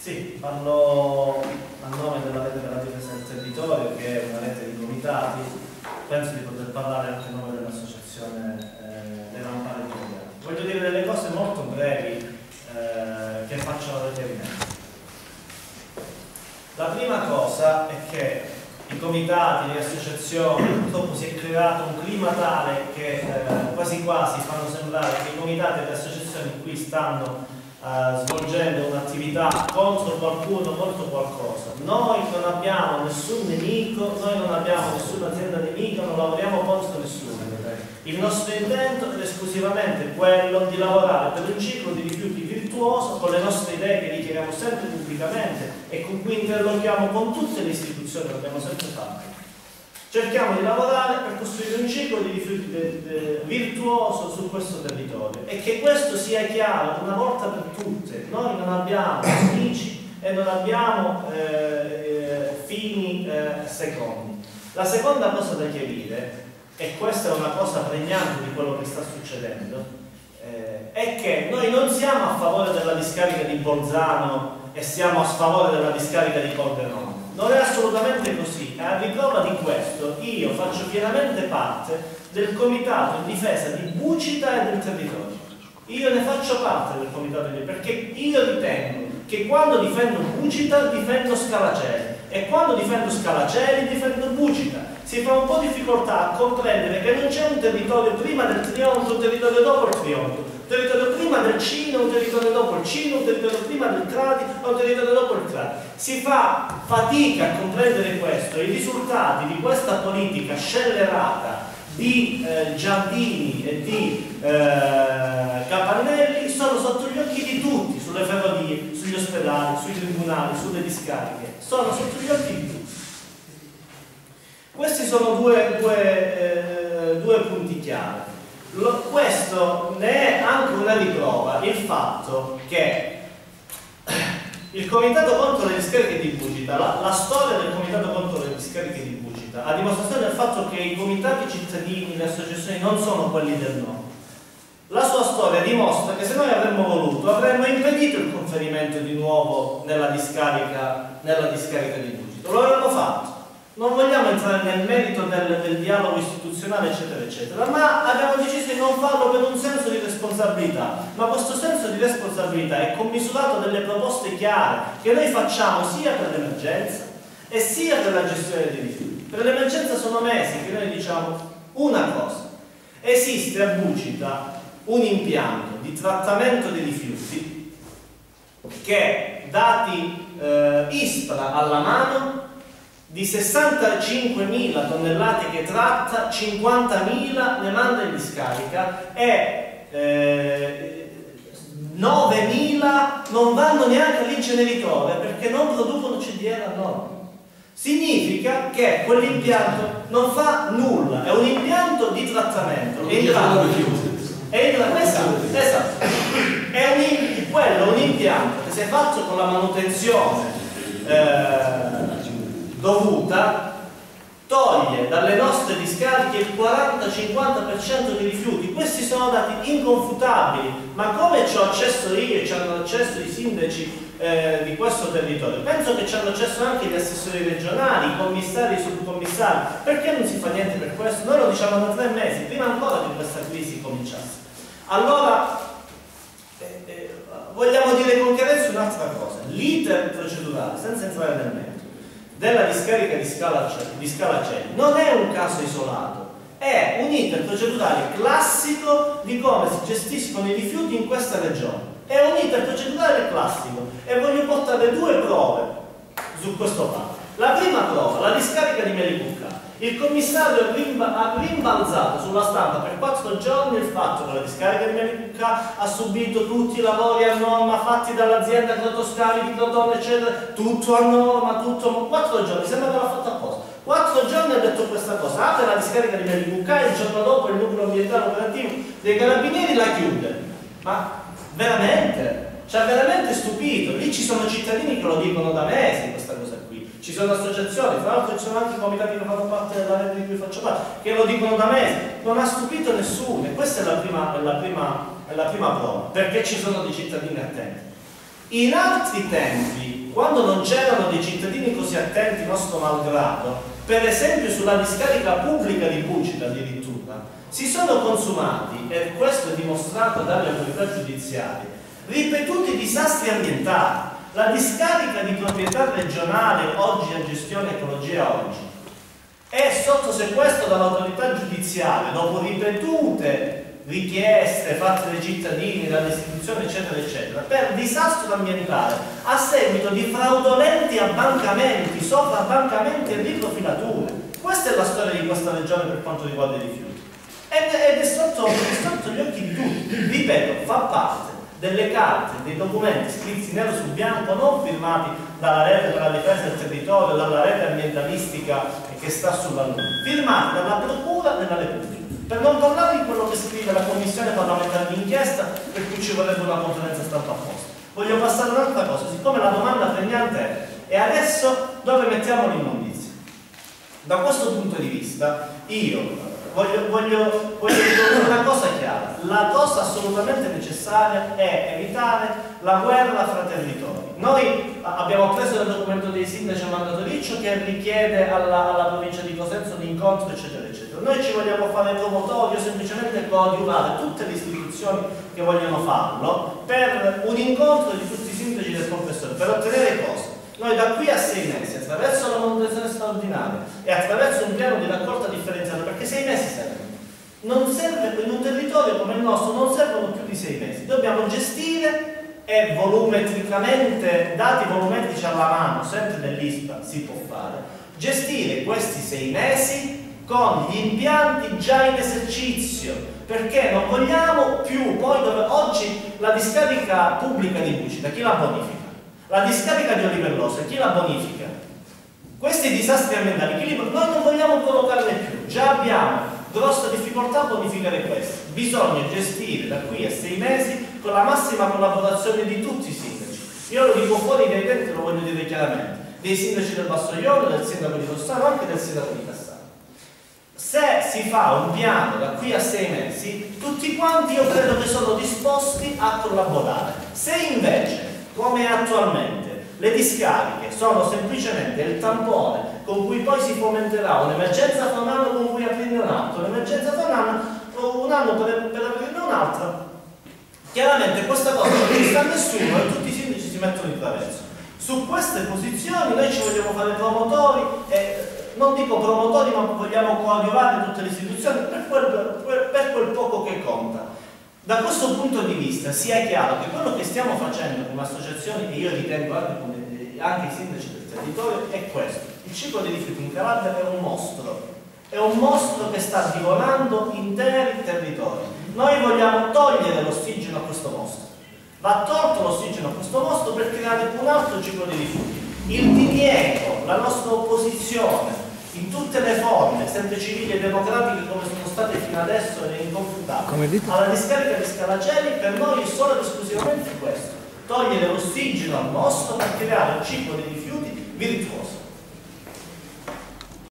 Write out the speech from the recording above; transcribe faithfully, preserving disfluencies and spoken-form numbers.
Sì, parlo a nome della rete della difesa del territorio, che è una rete di comitati. Penso di poter parlare anche a nome dell'associazione eh, dei Rampari Giuliani. Voglio dire delle cose molto brevi eh, che facciano riferimento. La prima cosa è che i comitati, le associazioni, purtroppo si è creato un clima tale che eh, quasi quasi fanno sembrare che i comitati e le associazioni qui stanno Uh, svolgendo un'attività contro qualcuno, contro qualcosa. Noi non abbiamo nessun nemico, noi non abbiamo nessuna azienda nemica, non lavoriamo contro nessuno. Il nostro intento è esclusivamente quello di lavorare per un ciclo di rifiuti virtuoso con le nostre idee che dichiariamo sempre pubblicamente e con cui interlochiamo con tutte le istituzioni che abbiamo sempre fatto. Cerchiamo di lavorare per costruire un ciclo di rifiuti de, de, virtuoso su questo territorio e che questo sia chiaro una volta per tutte. Noi non abbiamo amici e non abbiamo eh, eh, fini eh, secondi. La seconda cosa da chiarire, e questa è una cosa pregnante di quello che sta succedendo, eh, è che noi non siamo a favore della discarica di Bolzano e siamo a favore della discarica di Pordenone. Non è assolutamente così. A riprova di questo io faccio pienamente parte del comitato in difesa di Bucita e del territorio. Io ne faccio parte del comitato di perché io ritengo che quando difendo Bucita difendo Scalaceli e quando difendo Scalaceli difendo Bucita. Si fa un po' difficoltà a comprendere che non c'è un territorio prima del trionfo, un territorio dopo il trionfo, un territorio prima del Cino, un territorio dopo il Cino, un territorio prima del Crati, un territorio dopo il Crati. Si fa fatica a comprendere questo. I risultati di questa politica scellerata di eh, Giardini e di eh, Capannelli sono sotto gli occhi di tutti, sulle ferrovie, sugli ospedali, sui tribunali, sulle discariche, sono sotto gli occhi di tutti. Questi sono due, due, eh, due punti chiave. Lo, questo ne è anche una riprova il fatto che il comitato contro le discariche di Bucita, la, la storia del comitato contro le discariche di Bucita, a dimostrazione del fatto che i comitati cittadini, le associazioni non sono quelli del no. La sua storia dimostra che se noi avremmo voluto avremmo impedito il conferimento di nuovo nella discarica, nella discarica di Bucita. Lo avremmo fatto. Non vogliamo entrare nel merito del, del dialogo istituzionale eccetera eccetera, ma abbiamo deciso di non farlo per un senso di responsabilità. Ma questo senso di responsabilità è commisurato delle proposte chiare che noi facciamo sia per l'emergenza e sia per la gestione dei rifiuti. Per l'emergenza sono mesi che noi diciamo una cosa: esiste a Bucita un impianto di trattamento dei rifiuti che, dati eh, ISPRA alla mano, di sessantacinquemila tonnellate che tratta, cinquantamila ne manda in discarica e eh, novemila non vanno neanche all'inceneritore perché non producono C D R a norma. Significa che quell'impianto non fa nulla, è un impianto di trattamento. È in grado è in grado, esatto, esatto. È un, quello è un impianto che, se fatto con la manutenzione eh, dovuta, toglie dalle nostre discariche il quaranta cinquanta per cento di rifiuti. Questi sono dati inconfutabili, ma come ci ho accesso io e ci hanno accesso i sindaci eh, di questo territorio, penso che ci hanno accesso anche gli assessori regionali, i commissari e i subcommissari. Perché non si fa niente per questo? Noi lo diciamo da tre mesi, prima ancora che questa crisi cominciasse. Allora eh, eh, vogliamo dire con chiarezza un'altra cosa: l'iter procedurale, senza entrare nel merito, della discarica di Scalaceli, di Scalaceli non è un caso isolato, è un iter procedurale classico di come si gestiscono i rifiuti in questa regione. È un iter procedurale classico e voglio portare due prove su questo fatto. La prima prova, la discarica di Melicucca. Il commissario ha rimbalzato sulla stampa per quattro giorni il fatto che la discarica di Melicucca ha subito tutti i lavori a norma fatti dall'azienda Crotoscali di Crotone eccetera, tutto a norma, tutto, quattro giorni, sembra che l'ha fatto apposta. Quattro giorni ha detto questa cosa, apre la discarica di Melicucca e il giorno dopo il nucleo ambientale operativo dei carabinieri la chiude. Ma veramente? Ci ha veramente stupito. Lì ci sono cittadini che lo dicono da mesi questa cosa qui. Ci sono associazioni, tra l'altro ci sono anche comitati che fanno parte della rete di cui faccio parte, che lo dicono da mesi. Non ha stupito nessuno e questa è la prima, è la prima, è la prima prova, perché ci sono dei cittadini attenti. In altri tempi quando non c'erano dei cittadini così attenti nostro malgrado, per esempio sulla discarica pubblica di Bucita addirittura, si sono consumati, e questo è dimostrato dalle autorità giudiziarie, ripetuti disastri ambientali. La discarica di proprietà regionale, oggi a gestione Ecologia Oggi, è sotto sequestro dall'autorità giudiziaria dopo ripetute richieste fatte dai cittadini, dalle istituzioni eccetera eccetera, per disastro ambientale a seguito di fraudolenti abbancamenti, sovrabbancamenti e riprofilature. Questa è la storia di questa regione per quanto riguarda i rifiuti ed è sotto, è sotto gli occhi di tutti. Ripeto, fa parte delle carte, dei documenti scritti nero su bianco, non firmati dalla rete per la difesa del territorio, dalla rete ambientalistica che sta sulla Luna, firmati dalla Procura della Repubblica. Per non parlare di quello che scrive la Commissione parlamentare d'inchiesta, per cui ci vorrebbe una conferenza stampa apposta. Voglio passare un'altra cosa, siccome la domanda pregnante è e adesso dove mettiamo l'immondizia? Da questo punto di vista io Voglio, voglio, voglio dire una cosa chiara: la cosa assolutamente necessaria è evitare la guerra fra territori. Noi abbiamo preso il documento dei sindaci a mandato Riccio che richiede alla, alla provincia di Cosenza un incontro eccetera eccetera. Noi ci vogliamo fare promotori o semplicemente coadiuvare tutte le istituzioni che vogliono farlo per un incontro di tutti i sindaci del professore, per ottenere cosa? Noi da qui a sei mesi, attraverso la manutenzione straordinaria e attraverso un piano di raccolta differenziata, perché sei mesi servono, non serve, in un territorio come il nostro non servono più di sei mesi, dobbiamo gestire e volumetricamente, dati volumetrici alla mano, sempre dell'I S P A si può fare, gestire questi sei mesi con gli impianti già in esercizio, perché non vogliamo più, poi dove oggi la discarica pubblica di Bucita, chi la bonifica? La discarica di Olivellosa, chi la bonifica? Questi disastri ambientali, chi li... noi non vogliamo provocarne più, già abbiamo grossa difficoltà a bonificare questo. Bisogna gestire da qui a sei mesi con la massima collaborazione di tutti i sindaci. Io lo dico fuori dai denti, lo voglio dire chiaramente, dei sindaci del Basso Ionio, del sindaco di Rossano, anche del sindaco di Cassano. Se si fa un piano da qui a sei mesi, tutti quanti io credo che sono disposti a collaborare. Se invece come attualmente le discariche sono semplicemente il tampone con cui poi si fomenterà un'emergenza fra un anno con cui aprirne un altro, un'emergenza fra un anno, un anno per, per aprirne un'altra, chiaramente questa cosa non ci sta nessuno e tutti i sindaci si mettono in traverso. Su queste posizioni noi ci vogliamo fare promotori e non dico promotori ma vogliamo coadiuvare tutte le istituzioni per quel, per, per quel poco che conta. Da questo punto di vista sia chiaro che quello che stiamo facendo come associazioni, e io ritengo anche, come, anche i sindaci del territorio, è questo. Il ciclo dei rifiuti in Calabria è un mostro, è un mostro che sta divorando interi territori. Noi vogliamo togliere l'ossigeno a questo mostro. Va tolto l'ossigeno a questo mostro per creare un altro ciclo di rifiuti. Il diniego, la nostra opposizione, in tutte le forme, sempre civili e democratiche come sono state fino adesso e inconfutabili, alla discarica di Scalacelli per noi è solo ed esclusivamente questo: togliere l'ossigeno al mostro per creare un ciclo di rifiuti virtuoso.